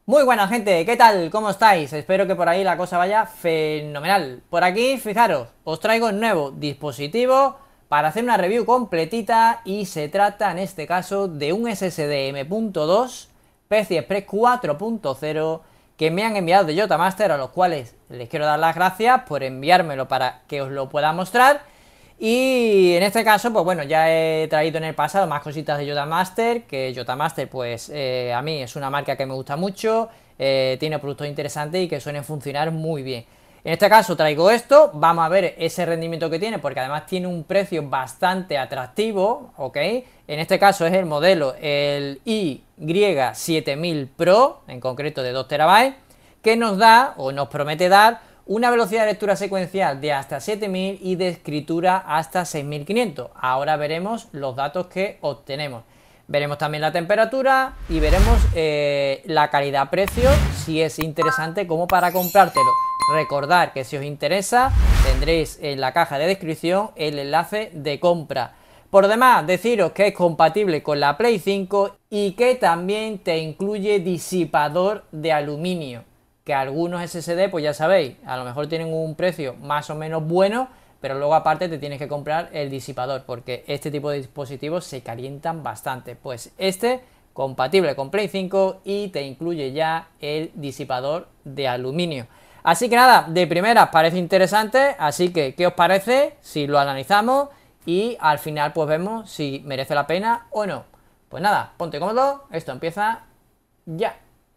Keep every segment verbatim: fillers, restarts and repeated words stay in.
Muy buena gente, ¿qué tal? ¿Cómo estáis? Espero que por ahí la cosa vaya fenomenal. Por aquí, fijaros, os traigo un nuevo dispositivo para hacer una review completita y se trata en este caso de un S S D M punto dos P C I Express cuatro punto cero que me han enviado de Yotamaster, a los cuales les quiero dar las gracias por enviármelo para que os lo pueda mostrar. Y en este caso, pues bueno, ya he traído en el pasado más cositas de Yotamaster, que Yotamaster pues eh, a mí es una marca que me gusta mucho, eh, tiene productos interesantes y que suelen funcionar muy bien. En este caso traigo esto, vamos a ver ese rendimiento que tiene, porque además tiene un precio bastante atractivo, ¿ok? En este caso es el modelo, el i siete mil Pro, en concreto de dos terabytes, que nos da, o nos promete dar, una velocidad de lectura secuencial de hasta siete mil y de escritura hasta seis mil quinientos. Ahora veremos los datos que obtenemos. Veremos también la temperatura y veremos eh, la calidad-precio, si es interesante como para comprártelo. Recordad que si os interesa tendréis en la caja de descripción el enlace de compra. Por demás, deciros que es compatible con la Play cinco y que también te incluye disipador de aluminio. Que algunos S S D, pues ya sabéis, a lo mejor tienen un precio más o menos bueno, pero luego aparte te tienes que comprar el disipador, porque este tipo de dispositivos se calientan bastante. Pues este, compatible con Play cinco y te incluye ya el disipador de aluminio. Así que nada, de primeras parece interesante, así que ¿qué os parece si lo analizamos y al final pues vemos si merece la pena o no? Pues nada, ponte cómodo, esto empieza ya.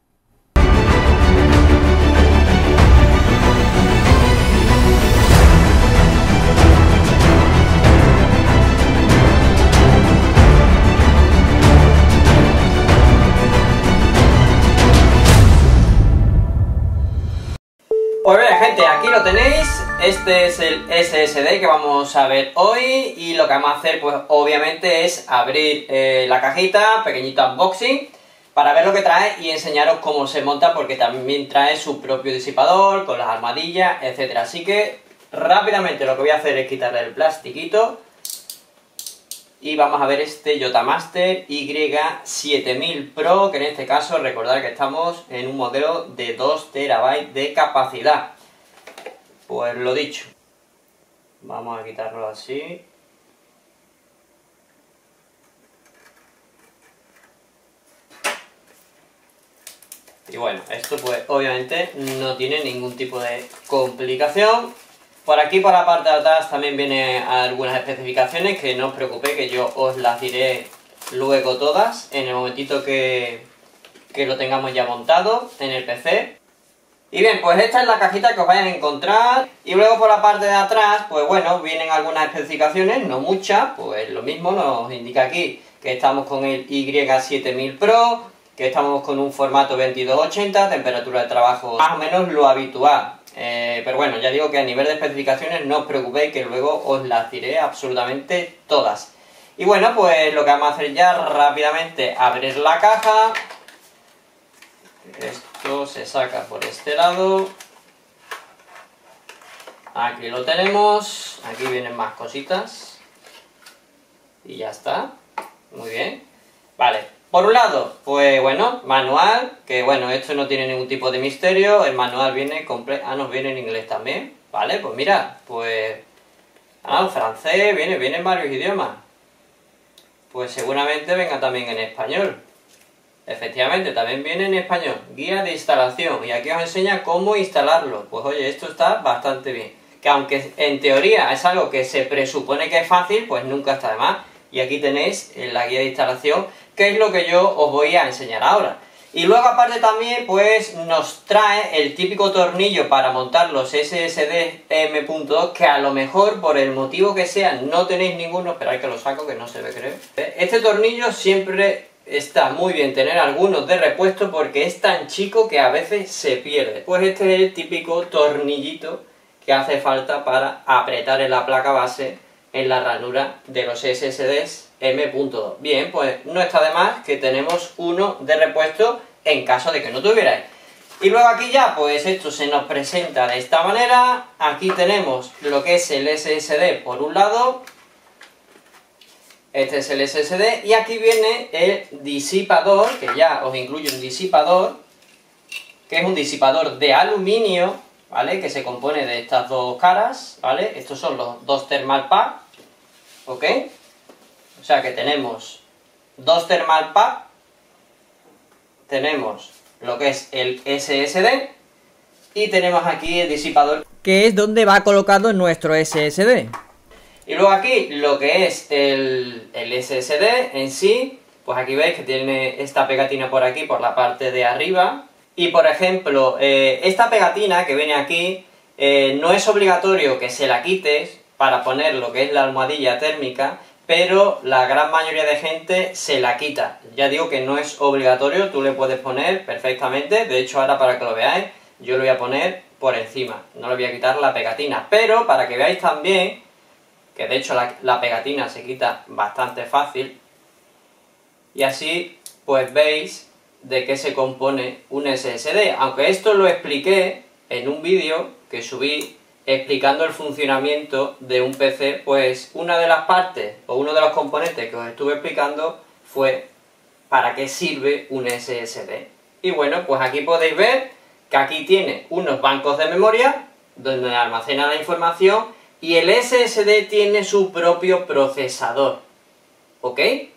Pues bien gente, aquí lo tenéis, este es el S S D que vamos a ver hoy y lo que vamos a hacer pues obviamente es abrir eh, la cajita, pequeñito unboxing, para ver lo que trae y enseñaros cómo se monta, porque también trae su propio disipador con las armadillas, etcétera. Así que rápidamente lo que voy a hacer es quitarle el plastiquito y vamos a ver este Yotamaster i siete mil Pro, que en este caso recordad que estamos en un modelo de dos terabytes de capacidad. Pues lo dicho, vamos a quitarlo así. Y bueno, esto pues obviamente no tiene ningún tipo de complicación. Por aquí, por la parte de atrás, también vienen algunas especificaciones que no os preocupéis, que yo os las diré luego todas, en el momentito que, que lo tengamos ya montado en el P C. Y bien, pues esta es la cajita que os vayan a encontrar. Y luego por la parte de atrás, pues bueno, vienen algunas especificaciones, no muchas, pues lo mismo nos indica aquí, que estamos con el i siete mil Pro, que estamos con un formato veintidós ochenta, temperatura de trabajo más o menos lo habitual. Eh, pero bueno, ya digo que a nivel de especificaciones no os preocupéis, que luego os las diré absolutamente todas. Y bueno, pues lo que vamos a hacer ya rápidamente, abrir la caja. Esto se saca por este lado. Aquí lo tenemos. Aquí vienen más cositas. Y ya está. Muy bien. Vale. Por un lado, pues bueno, manual, que bueno, esto no tiene ningún tipo de misterio, el manual viene completo, ah, nos viene en inglés también, ¿vale? Pues mira, pues, ah, francés, viene, viene en varios idiomas, pues seguramente venga también en español, efectivamente, también viene en español, guía de instalación, y aquí os enseña cómo instalarlo, pues oye, esto está bastante bien, que aunque en teoría es algo que se presupone que es fácil, pues nunca está de más. Y aquí tenéis la guía de instalación, que es lo que yo os voy a enseñar ahora. Y luego aparte también pues nos trae el típico tornillo para montar los S S D M punto dos, que a lo mejor por el motivo que sea no tenéis ninguno. Esperad que lo saco, que no se ve, creo. Este tornillo siempre está muy bien tener algunos de repuesto, porque es tan chico que a veces se pierde. Pues este es el típico tornillito que hace falta para apretar en la placa base en la ranura de los S S Ds M punto dos. Bien, pues no está de más que tenemos uno de repuesto en caso de que no tuvierais. Y luego aquí ya, pues esto se nos presenta de esta manera. Aquí tenemos lo que es el S S D por un lado. Este es el S S D. Y aquí viene el disipador, que ya os incluye un disipador, que es un disipador de aluminio, ¿vale? Que se compone de estas dos caras, ¿vale? Estos son los dos thermal pack, ¿ok? O sea que tenemos dos thermal pack, tenemos lo que es el S S D y tenemos aquí el disipador, que es donde va colocado nuestro S S D. Y luego aquí lo que es el, el S S D en sí, pues aquí veis que tiene esta pegatina por aquí, por la parte de arriba. Y por ejemplo, eh, esta pegatina que viene aquí, eh, no es obligatorio que se la quites para poner lo que es la almohadilla térmica, pero la gran mayoría de gente se la quita. Ya digo que no es obligatorio, tú le puedes poner perfectamente, de hecho ahora para que lo veáis, yo lo voy a poner por encima, no le voy a quitar la pegatina, pero para que veáis también, que de hecho la, la pegatina se quita bastante fácil, y así pues veis de qué se compone un S S D, aunque esto lo expliqué en un vídeo que subí explicando el funcionamiento de un P C, pues una de las partes o uno de los componentes que os estuve explicando fue para qué sirve un S S D. Y bueno, pues aquí podéis ver que aquí tiene unos bancos de memoria donde almacena la información y el S S D tiene su propio procesador, ¿ok?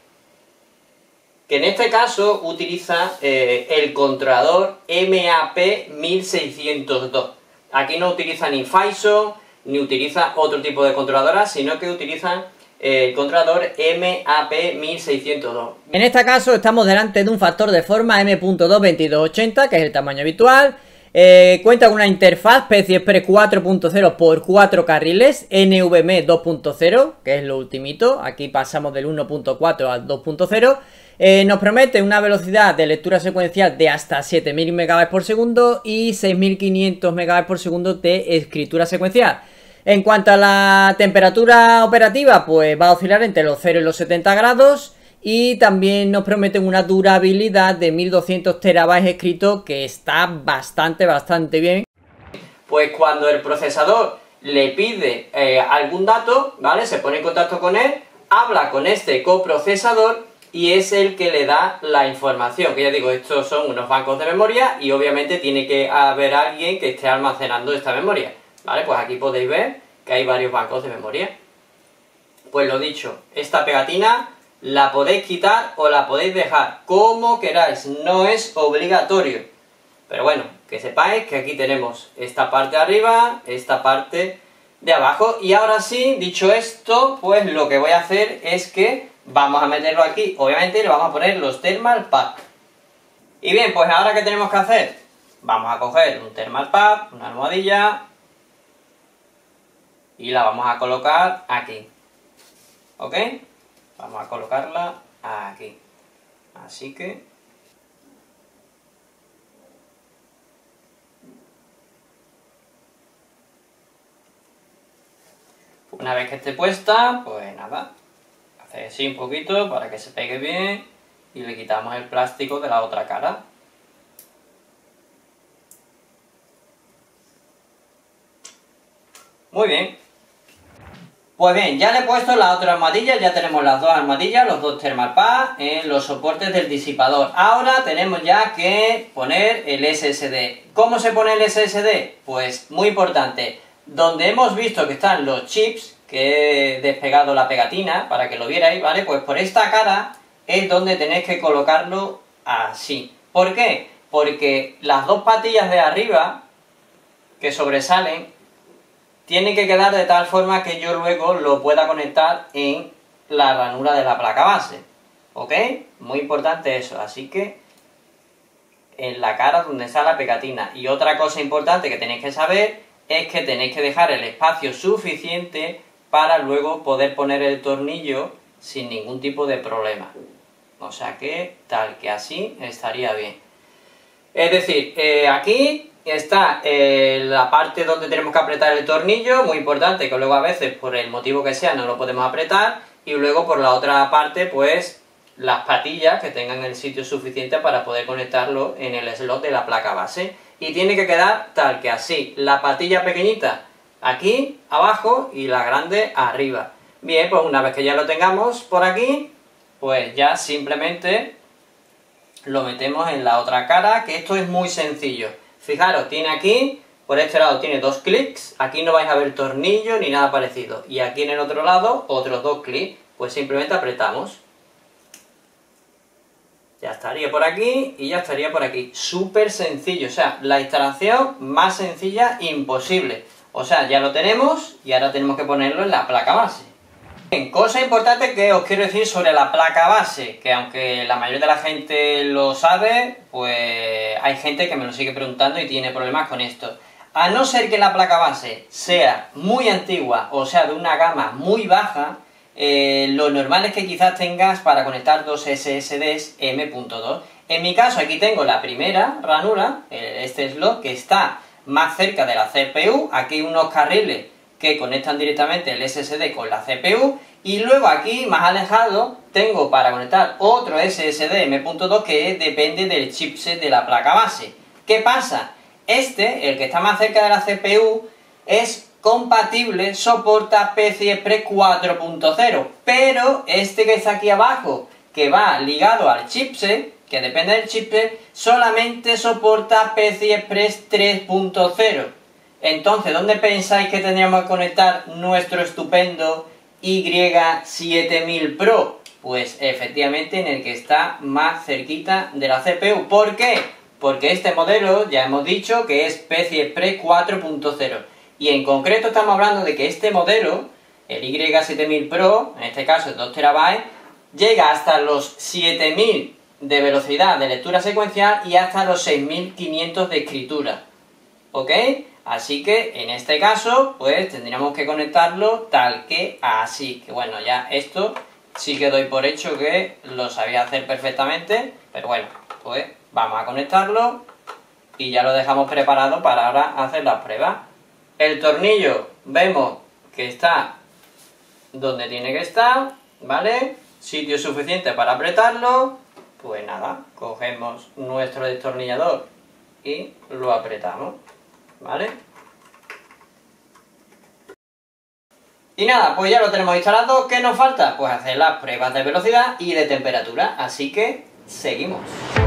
Que en este caso utiliza eh, el controlador M A P mil seiscientos dos. Aquí no utiliza ni Phison, ni utiliza otro tipo de controladoras, sino que utilizan eh, el controlador M A P mil seiscientos dos. En este caso estamos delante de un factor de forma M punto dos veintidós ochenta, que es el tamaño habitual. Eh, cuenta con una interfaz P C I Express cuatro punto cero por cuatro carriles, N V M e dos punto cero, que es lo ultimito. Aquí pasamos del uno punto cuatro al dos punto cero. Eh, nos promete una velocidad de lectura secuencial de hasta siete mil megabytes por segundo y seis mil quinientos megabytes por segundo de escritura secuencial. En cuanto a la temperatura operativa, pues va a oscilar entre los cero y los setenta grados. Y también nos prometen una durabilidad de mil doscientos terabytes escrito, que está bastante, bastante bien. Pues cuando el procesador le pide eh, algún dato, ¿vale? Se pone en contacto con él, habla con este coprocesador y es el que le da la información. Que ya digo, estos son unos bancos de memoria y obviamente tiene que haber alguien que esté almacenando esta memoria, ¿vale? Pues aquí podéis ver que hay varios bancos de memoria. Pues lo dicho, esta pegatina la podéis quitar o la podéis dejar como queráis, no es obligatorio. Pero bueno, que sepáis que aquí tenemos esta parte de arriba, esta parte de abajo. Y ahora sí, dicho esto, pues lo que voy a hacer es que vamos a meterlo aquí. Obviamente le vamos a poner los thermal pack. Y bien, pues ahora ¿qué tenemos que hacer? Vamos a coger un thermal pack, una almohadilla, y la vamos a colocar aquí. ¿Ok? Vamos a colocarla aquí. Así que una vez que esté puesta, pues nada, hace así un poquito para que se pegue bien y le quitamos el plástico de la otra cara. Muy bien. Pues bien, ya le he puesto la otra almohadilla, ya tenemos las dos almohadillas, los dos thermal pack en los soportes del disipador. Ahora tenemos ya que poner el S S D. ¿Cómo se pone el S S D? Pues muy importante, donde hemos visto que están los chips, que he despegado la pegatina para que lo vierais, ¿vale? Pues por esta cara es donde tenéis que colocarlo así. ¿Por qué? Porque las dos patillas de arriba que sobresalen tiene que quedar de tal forma que yo luego lo pueda conectar en la ranura de la placa base, ¿ok? Muy importante eso, así que en la cara donde está la pegatina. Y otra cosa importante que tenéis que saber es que tenéis que dejar el espacio suficiente para luego poder poner el tornillo sin ningún tipo de problema. O sea que tal que así estaría bien. Es decir, eh, aquí está eh, la parte donde tenemos que apretar el tornillo, muy importante, que luego a veces por el motivo que sea no lo podemos apretar, y luego por la otra parte pues las patillas que tengan el sitio suficiente para poder conectarlo en el slot de la placa base. Y tiene que quedar tal que así, la patilla pequeñita aquí abajo y la grande arriba. Bien, pues una vez que ya lo tengamos por aquí, pues ya simplemente lo metemos en la otra cara, que esto es muy sencillo. Fijaros, tiene aquí, por este lado tiene dos clics, aquí no vais a ver tornillo ni nada parecido. Y aquí en el otro lado, otros dos clics, pues simplemente apretamos. Ya estaría por aquí y ya estaría por aquí. Súper sencillo, o sea, la instalación más sencilla imposible. O sea, ya lo tenemos y ahora tenemos que ponerlo en la placa base. Bien, cosa importante que os quiero decir sobre la placa base, que aunque la mayoría de la gente lo sabe, pues hay gente que me lo sigue preguntando y tiene problemas con esto. A no ser que la placa base sea muy antigua o sea de una gama muy baja, eh, lo normal es que quizás tengas para conectar dos S S Ds M punto dos. En mi caso aquí tengo la primera ranura, este slot, que está más cerca de la C P U, aquí unos carriles que conectan directamente el S S D con la C P U, y luego aquí, más alejado, tengo para conectar otro S S D M punto dos que depende del chipset de la placa base. ¿Qué pasa? Este, el que está más cerca de la C P U, es compatible, soporta P C I Express cuatro punto cero, pero este que está aquí abajo, que va ligado al chipset, que depende del chipset, solamente soporta P C I Express tres punto cero. Entonces, ¿dónde pensáis que tendríamos que conectar nuestro estupendo Y siete mil Pro? Pues efectivamente en el que está más cerquita de la C P U. ¿Por qué? Porque este modelo ya hemos dicho que es P C I Express cuatro punto cero. Y en concreto estamos hablando de que este modelo, el Y siete mil Pro, en este caso es dos terabytes, llega hasta los siete mil de velocidad de lectura secuencial y hasta los seis mil quinientos de escritura. ¿Ok? Así que en este caso, pues tendríamos que conectarlo tal que así. Que bueno, ya esto sí que doy por hecho que lo sabía hacer perfectamente, pero bueno, pues vamos a conectarlo y ya lo dejamos preparado para ahora hacer las pruebas. El tornillo vemos que está donde tiene que estar, ¿vale? Sitio suficiente para apretarlo. Pues nada, cogemos nuestro destornillador y lo apretamos, ¿vale? Y nada, pues ya lo tenemos instalado. ¿Qué nos falta? Pues hacer las pruebas de velocidad y de temperatura, así que seguimos.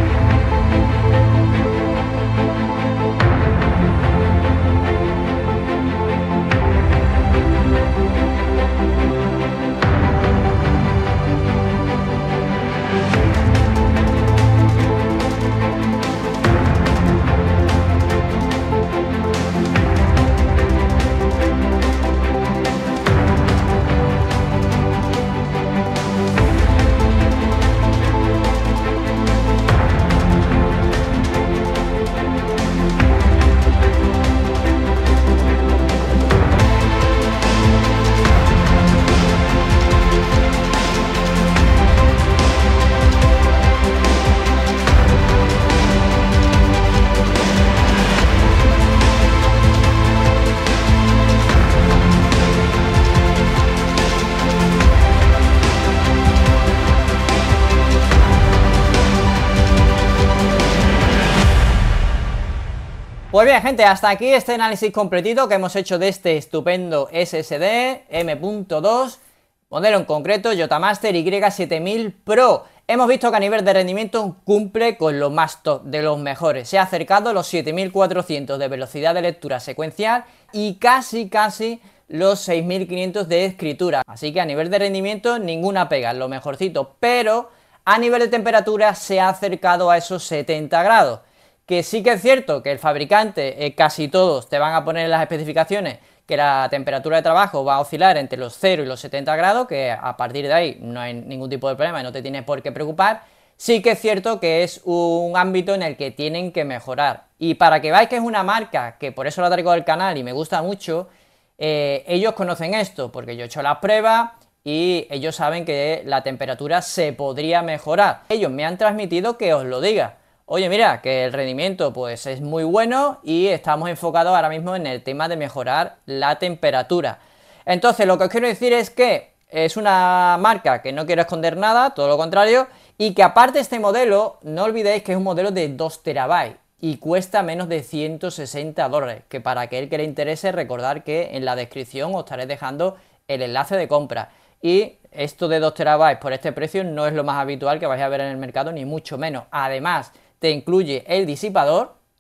Pues bien, gente, hasta aquí este análisis completito que hemos hecho de este estupendo S S D M punto dos, modelo en concreto Yotamaster Y siete mil Pro. Hemos visto que a nivel de rendimiento cumple con lo más top, de los mejores. Se ha acercado a los siete mil cuatrocientos de velocidad de lectura secuencial y casi, casi los seis mil quinientos de escritura. Así que a nivel de rendimiento ninguna pega, lo mejorcito. Pero a nivel de temperatura se ha acercado a esos setenta grados. Que sí que es cierto que el fabricante, eh, casi todos, te van a poner en las especificaciones que la temperatura de trabajo va a oscilar entre los cero y los setenta grados, que a partir de ahí no hay ningún tipo de problema y no te tienes por qué preocupar. Sí que es cierto que es un ámbito en el que tienen que mejorar. Y para que veáis que es una marca, que por eso la traigo al canal y me gusta mucho, eh, ellos conocen esto, porque yo he hecho las pruebas y ellos saben que la temperatura se podría mejorar. Ellos me han transmitido que os lo diga. Oye, mira, que el rendimiento pues es muy bueno y estamos enfocados ahora mismo en el tema de mejorar la temperatura. Entonces, lo que os quiero decir es que es una marca que no quiero esconder nada, todo lo contrario, y que aparte este modelo, no olvidéis que es un modelo de dos terabytes y cuesta menos de ciento sesenta dólares, que para aquel que le interese, recordar que en la descripción os estaré dejando el enlace de compra. Y esto de dos terabytes por este precio no es lo más habitual que vais a ver en el mercado, ni mucho menos. Además, te incluye el disipador,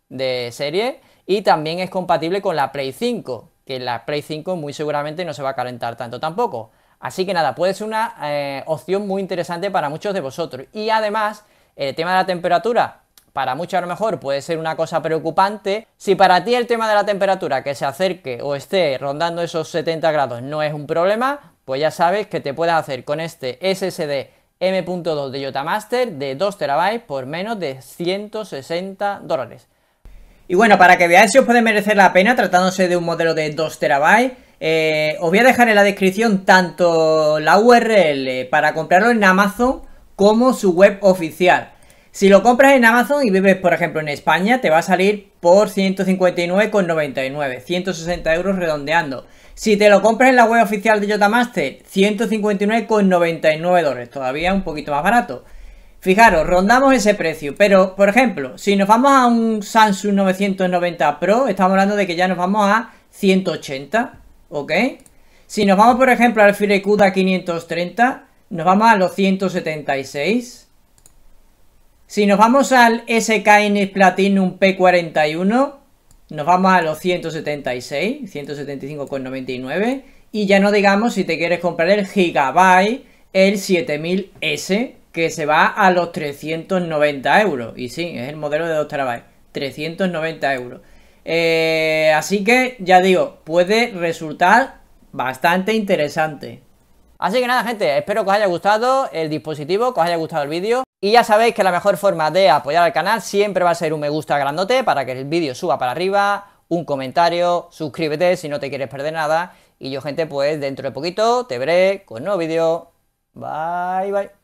de serie, y también es compatible con la Play cinco, que la Play cinco muy seguramente no se va a calentar tanto tampoco. Así que nada, puede ser una eh, opción muy interesante para muchos de vosotros. Y además, el tema de la temperatura, para muchos a lo mejor puede ser una cosa preocupante. Si para ti el tema de la temperatura que se acerque o esté rondando esos setenta grados no es un problema, pues ya sabes que te puedes hacer con este S S D M punto dos de Yotamaster de dos terabytes por menos de ciento sesenta dólares. Y bueno, para que veáis si os puede merecer la pena tratándose de un modelo de dos terabytes, eh, os voy a dejar en la descripción tanto la U R L para comprarlo en Amazon como su web oficial. Si lo compras en Amazon y vives, por ejemplo, en España, te va a salir por ciento cincuenta y nueve con noventa y nueve, ciento sesenta euros redondeando. Si te lo compras en la web oficial de Yotamaster, ciento cincuenta y nueve con noventa y nueve dólares, todavía un poquito más barato. Fijaros, rondamos ese precio, pero, por ejemplo, si nos vamos a un Samsung novecientos noventa Pro, estamos hablando de que ya nos vamos a ciento ochenta, ¿ok? Si nos vamos, por ejemplo, al Fire CUDA quinientos treinta, nos vamos a los ciento setenta y seis. Si nos vamos al S K Hynix Platinum P cuarenta y uno, nos vamos a los ciento setenta y seis, ciento setenta y cinco con noventa y nueve. Y ya no digamos si te quieres comprar el Gigabyte, el siete mil S, que se va a los trescientos noventa euros. Y sí, es el modelo de dos terabytes, trescientos noventa euros. Eh, así que, ya digo, puede resultar bastante interesante. Así que nada, gente, espero que os haya gustado el dispositivo, que os haya gustado el vídeo. Y ya sabéis que la mejor forma de apoyar al canal siempre va a ser un me gusta grandote para que el vídeo suba para arriba, un comentario, suscríbete si no te quieres perder nada. Y yo, gente, pues dentro de poquito te veré con un nuevo vídeo. Bye, bye.